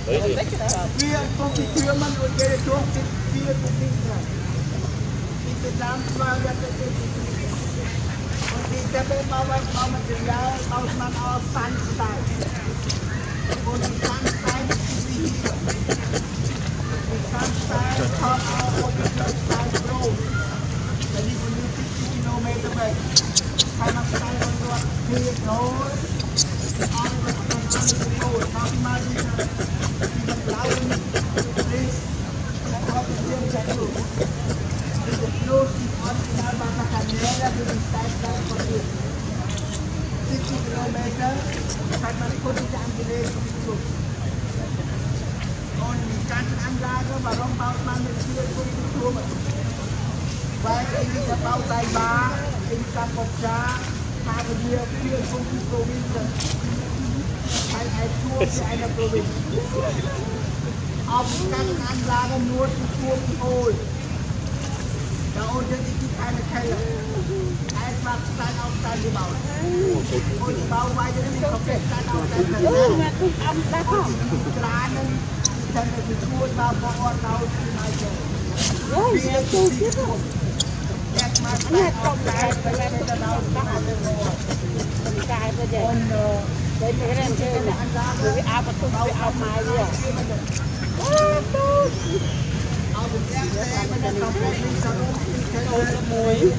Kia không bị chưa mà rồi kia xuống kia cũng đi rồi. Đi từ Nam vào ra tới đây. Còn đi tới bên bao mà chừng nào bao mà nó san sai. Còn đi san sai thì đi rồi. Đi san sai không có đi sai pro. Jadi punya 50 km baik. Karena sai buat kia rồi. Tapi maju lawan race kalau dia jatuh itu close di final bahkan mereka di start seperti 60 km karena ikut tidak ambil itu on kan anda ke barang baut manusia itu baik ini kapal Taiba ini Kamboja kalau dia provinsi ai chua thì ai là province ông các anh ra nó nuốt chua thì thôi đâu ôn cho đi ai là thay ai bắt tay ông tay đi bảo ôn đi bảo vai cho nên không biết tay ông tay là mà ông đã không ra nên chân là bị chua vào bọn đâu thì mai chơi bây chua chết rồi anh không lại phải làm cái đâu đã ăn được cái bây giờ để mấy em chơi nè, vì áo mà tung vì áo mai đi à. Muối.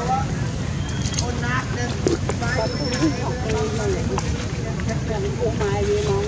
Mai gì nóng.